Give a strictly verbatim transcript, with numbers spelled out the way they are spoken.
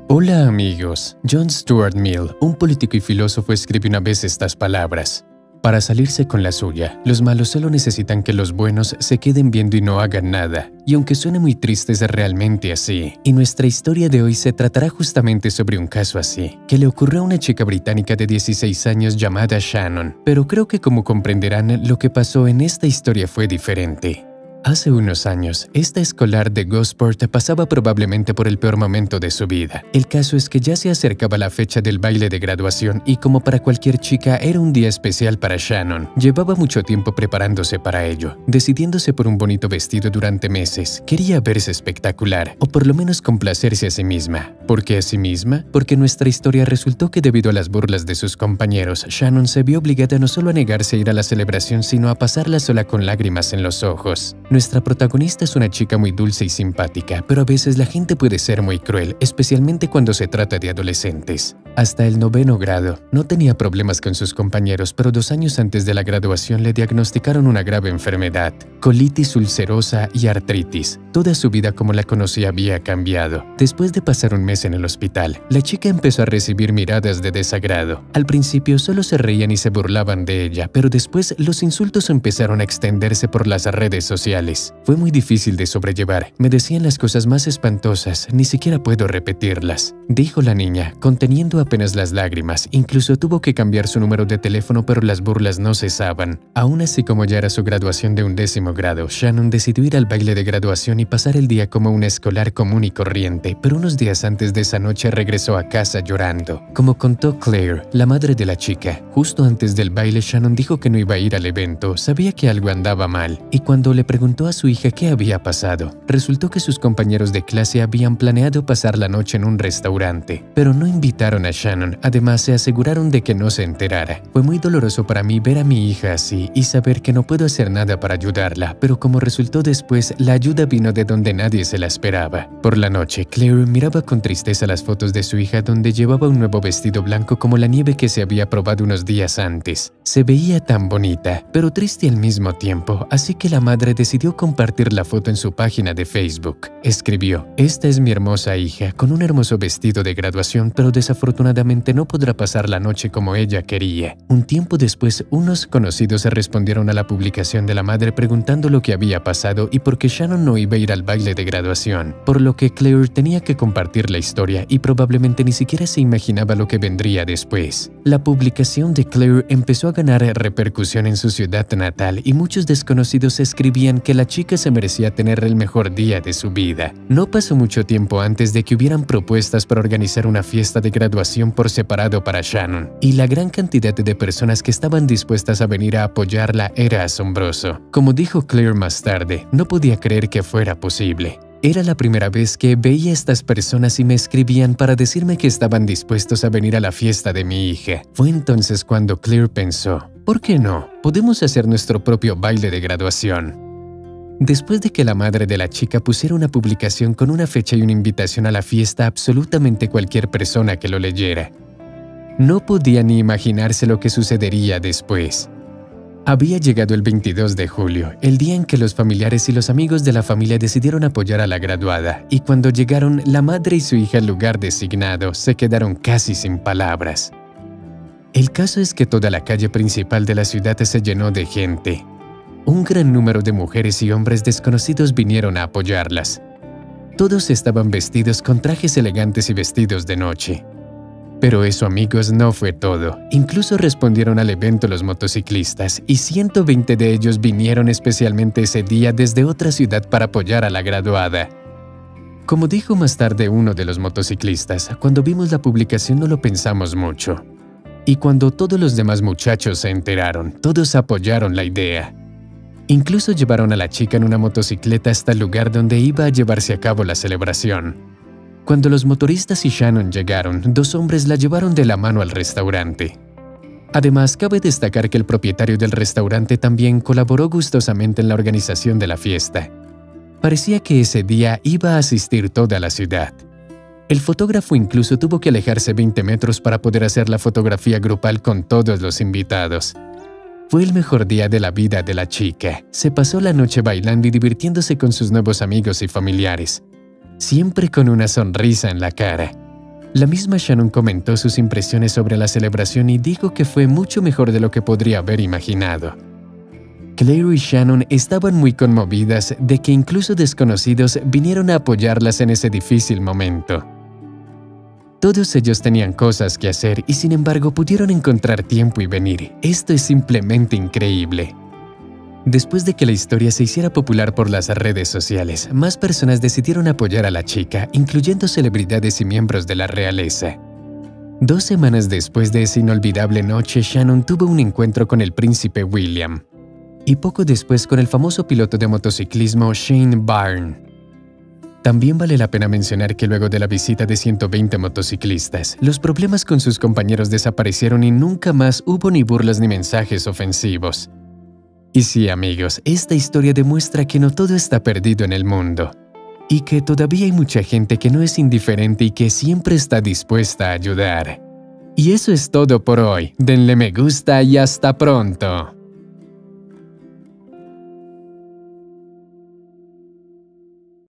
Hola amigos, John Stuart Mill, un político y filósofo, escribe una vez estas palabras: para salirse con la suya, los malos solo necesitan que los buenos se queden viendo y no hagan nada. Y aunque suene muy triste, es realmente así. Y nuestra historia de hoy se tratará justamente sobre un caso así, que le ocurrió a una chica británica de dieciséis años llamada Shannon. Pero creo que, como comprenderán, lo que pasó en esta historia fue diferente. Hace unos años, esta escolar de Gosport pasaba probablemente por el peor momento de su vida. El caso es que ya se acercaba la fecha del baile de graduación y, como para cualquier chica, era un día especial para Shannon. Llevaba mucho tiempo preparándose para ello, decidiéndose por un bonito vestido durante meses. Quería verse espectacular, o por lo menos complacerse a sí misma. ¿Por qué a sí misma? Porque nuestra historia resultó que, debido a las burlas de sus compañeros, Shannon se vio obligada no solo a negarse a ir a la celebración, sino a pasarla sola con lágrimas en los ojos. Nuestra protagonista es una chica muy dulce y simpática, pero a veces la gente puede ser muy cruel, especialmente cuando se trata de adolescentes. Hasta el noveno grado, no tenía problemas con sus compañeros, pero dos años antes de la graduación le diagnosticaron una grave enfermedad: colitis ulcerosa y artritis. Toda su vida como la conocía había cambiado. Después de pasar un mes en el hospital, la chica empezó a recibir miradas de desagrado. Al principio solo se reían y se burlaban de ella, pero después los insultos empezaron a extenderse por las redes sociales. Fue muy difícil de sobrellevar. Me decían las cosas más espantosas, ni siquiera puedo repetirlas, dijo la niña, conteniendo apenas las lágrimas. Incluso tuvo que cambiar su número de teléfono, pero las burlas no cesaban. Aún así, como ya era su graduación de undécimo grado, Shannon decidió ir al baile de graduación y pasar el día como una escolar común y corriente, pero unos días antes de esa noche regresó a casa llorando. Como contó Claire, la madre de la chica, justo antes del baile Shannon dijo que no iba a ir al evento, sabía que algo andaba mal, y cuando le preguntó a su hija qué había pasado, resultó que sus compañeros de clase habían planeado pasar la noche en un restaurante, pero no invitaron a Shannon. Además, se aseguraron de que no se enterara. Fue muy doloroso para mí ver a mi hija así y saber que no puedo hacer nada para ayudarla, pero como resultó después, la ayuda vino de donde nadie se la esperaba. Por la noche, Claire miraba con tristeza las fotos de su hija, donde llevaba un nuevo vestido blanco como la nieve que se había probado unos días antes. Se veía tan bonita, pero triste al mismo tiempo, así que la madre decidió compartir la foto en su página de Facebook. Escribió: esta es mi hermosa hija, con un hermoso vestido de graduación, pero desafortunadamente no podrá pasar la noche como ella quería. Un tiempo después, unos conocidos se respondieron a la publicación de la madre preguntando lo que había pasado y por qué Shannon no iba a ir al baile de graduación, por lo que Claire tenía que compartir la historia y probablemente ni siquiera se imaginaba lo que vendría después. La publicación de Claire empezó a ganar repercusión en su ciudad natal y muchos desconocidos escribían que la chica se merecía tener el mejor día de su vida. No pasó mucho tiempo antes de que hubieran propuestas para organizar una fiesta de graduación por separado para Shannon, y la gran cantidad de personas que estaban dispuestas a venir a apoyarla era asombroso. Como dijo Claire más tarde, no podía creer que fuera posible. Era la primera vez que veía a estas personas y me escribían para decirme que estaban dispuestos a venir a la fiesta de mi hija. Fue entonces cuando Claire pensó: ¿por qué no? Podemos hacer nuestro propio baile de graduación. Después de que la madre de la chica pusiera una publicación con una fecha y una invitación a la fiesta, absolutamente cualquier persona que lo leyera no podía ni imaginarse lo que sucedería después. Había llegado el veintidós de julio, el día en que los familiares y los amigos de la familia decidieron apoyar a la graduada, y cuando llegaron la madre y su hija al lugar designado, se quedaron casi sin palabras. El caso es que toda la calle principal de la ciudad se llenó de gente. Un gran número de mujeres y hombres desconocidos vinieron a apoyarlas. Todos estaban vestidos con trajes elegantes y vestidos de noche. Pero eso, amigos, no fue todo. Incluso respondieron al evento los motociclistas, y ciento veinte de ellos vinieron especialmente ese día desde otra ciudad para apoyar a la graduada. Como dijo más tarde uno de los motociclistas, cuando vimos la publicación no lo pensamos mucho. Y cuando todos los demás muchachos se enteraron, todos apoyaron la idea. Incluso llevaron a la chica en una motocicleta hasta el lugar donde iba a llevarse a cabo la celebración. Cuando los motoristas y Shannon llegaron, dos hombres la llevaron de la mano al restaurante. Además, cabe destacar que el propietario del restaurante también colaboró gustosamente en la organización de la fiesta. Parecía que ese día iba a asistir toda la ciudad. El fotógrafo incluso tuvo que alejarse veinte metros para poder hacer la fotografía grupal con todos los invitados. Fue el mejor día de la vida de la chica. Se pasó la noche bailando y divirtiéndose con sus nuevos amigos y familiares, siempre con una sonrisa en la cara. La misma Shannon comentó sus impresiones sobre la celebración y dijo que fue mucho mejor de lo que podría haber imaginado. Claire y Shannon estaban muy conmovidas de que incluso desconocidos vinieron a apoyarlas en ese difícil momento. Todos ellos tenían cosas que hacer y sin embargo pudieron encontrar tiempo y venir. Esto es simplemente increíble. Después de que la historia se hiciera popular por las redes sociales, más personas decidieron apoyar a la chica, incluyendo celebridades y miembros de la realeza. Dos semanas después de esa inolvidable noche, Shannon tuvo un encuentro con el príncipe William. Y poco después con el famoso piloto de motociclismo Shane Byrne. También vale la pena mencionar que luego de la visita de ciento veinte motociclistas, los problemas con sus compañeros desaparecieron y nunca más hubo ni burlas ni mensajes ofensivos. Y sí, amigos, esta historia demuestra que no todo está perdido en el mundo, y que todavía hay mucha gente que no es indiferente y que siempre está dispuesta a ayudar. Y eso es todo por hoy. Denle me gusta y hasta pronto.